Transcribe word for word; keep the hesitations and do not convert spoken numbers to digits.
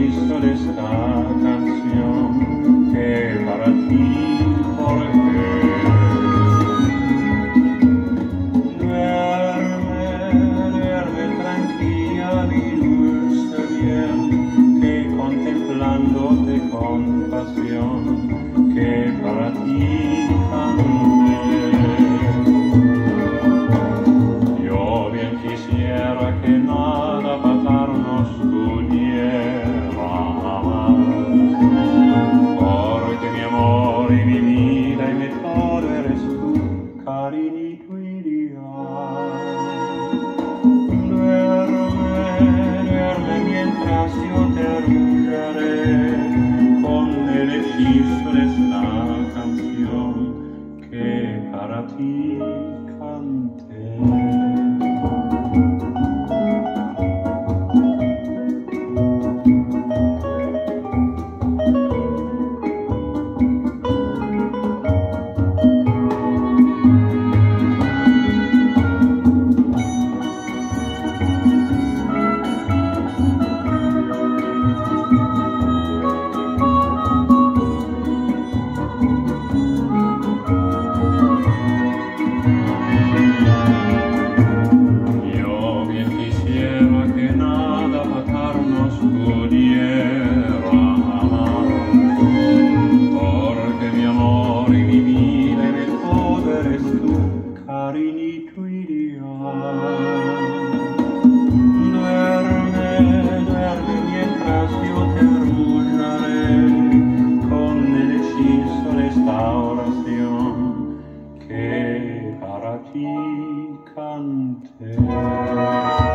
hechizo de esta canción que para ti forjé. Duerme, duerme tranquila mi dulce bien, que contemplándote con pasión que para ti canté. Yo bien quisiera que nada pasarnos pudiera amar, porque mi amor y mi vida y mi todo eres tú, carinito ideal. Duerme, duerme mientras yo te arrullaré con el hechizo de esta canción que para ti canté. Carinito ideal. Duerme, duerme mientras yo te arrullaré con el hechizo de esta oración que para ti canté.